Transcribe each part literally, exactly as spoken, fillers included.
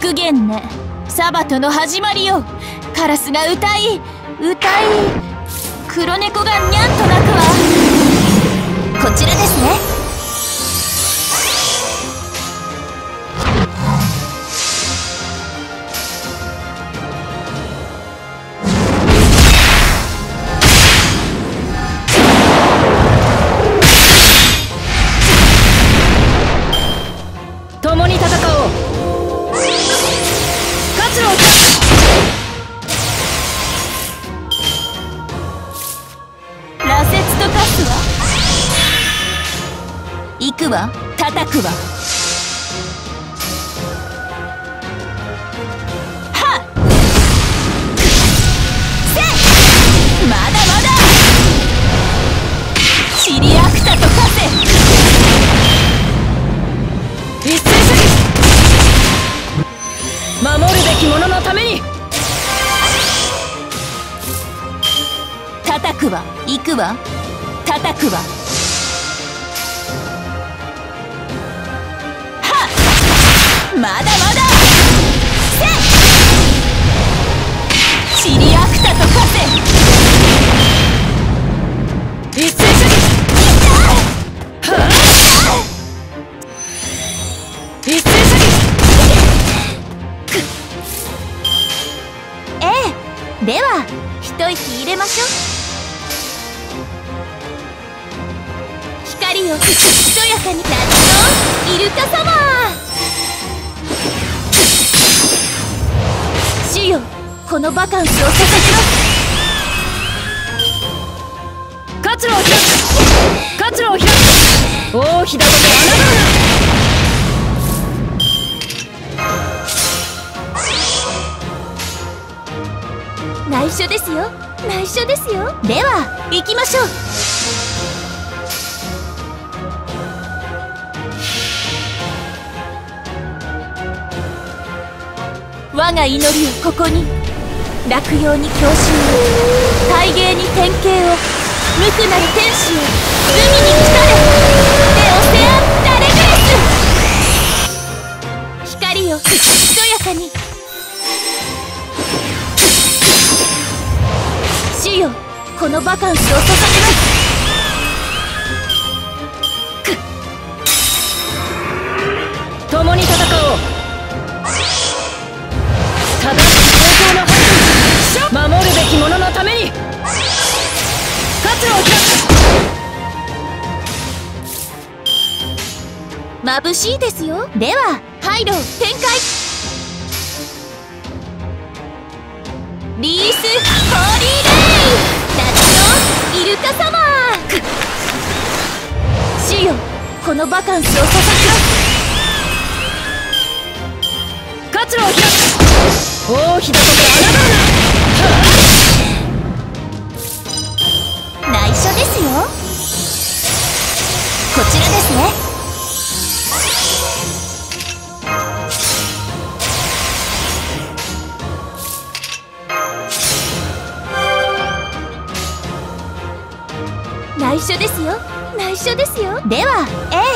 極限ね。サバトの始まりよ。カラスが歌い歌い、黒猫がにゃんと鳴くわ。こちらですね。 共に戦おう。活路を羅刹と化すわ。行くわ、叩くわ。はっせっ、まだまだ。シリアクタと化せ。 一斉射撃。守るべき者のために。 叩くわ、行くわ、叩くわ。はっ、まだまだ。せっ、シリアクタと化せ。 一斉射撃。はっ、一斉射撃。 ええ、では一息入れましょう。光をひそやかにラッチのイルカ様。主よ、このバカンスを捧げます。 活路を開く。活路を開く。大火だとて穴が内緒ですよ、内緒ですよ。では行きましょう。我が祈りをここに。落葉に郷愁を、大芸に典型を、無垢なる天使を海に来たれ。レオセアン・ラレグレス。光をひそやかに。主よ、このバカンスを捧げます。 共に戦おう。正しい方向の判断。守るべき者のために。活路を開く。眩しいですよ。ではハイロー展開。リース・ホーリー・レイ、ラッチのイルカ様。主よ、このバカンスを捧げます。 活路を開く。大火だとて穴が内緒ですよ。こちらですね。内緒ですよ、内緒ですよ。ではええ、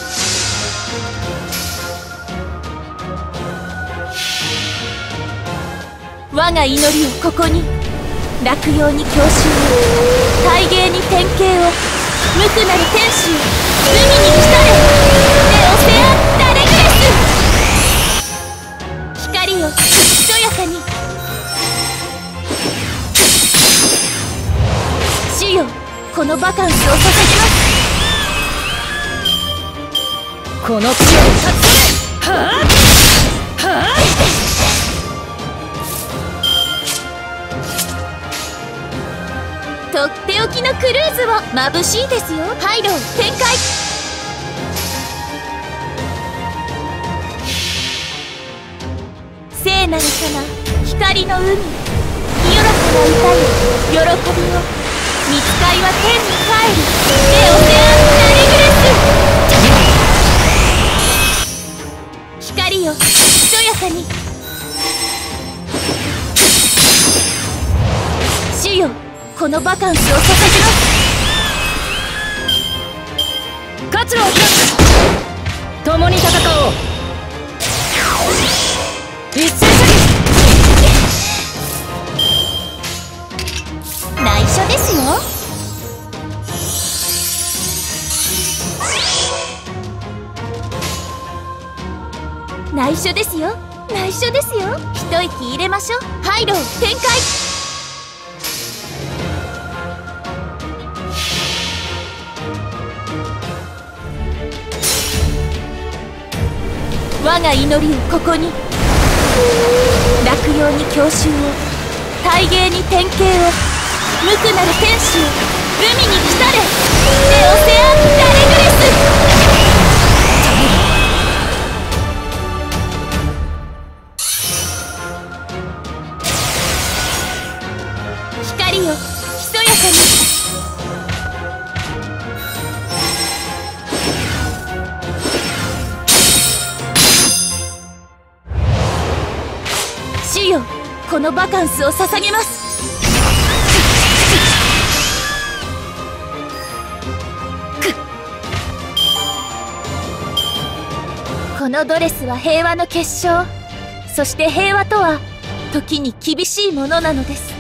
我が祈りをここに。落葉に郷愁を、大芸に典型を、無垢なる天使を海に来たれ。レオセアン・ラレグレス。光をひそやかに。主よ、このバカンスを捧げます。 この地を立つ。はあはあ。 とっておきのクルーズを。眩しいですよ。ハイロー展開。聖なる様、光の海、清らかな歌よ、喜びを。御使いは天に帰る。レオセアン・ラレグレス。光よ、ひそやかに。主よ、このバカンスを捧げます。活路を開く。共に戦おう。 一斉射内緒ですよ。内緒ですよ。内緒ですよ。一息入れましょう。ハイロー展開。我が祈りをここに。落葉に郷愁を、大芸に典型を、無垢なる天使を海に来たれ。レオセアン・ダレグレス。光よ、ひそやかに。主よ、このバカンスを捧げます。このドレスは平和の結晶。そして平和とは時に厳しいものなのです。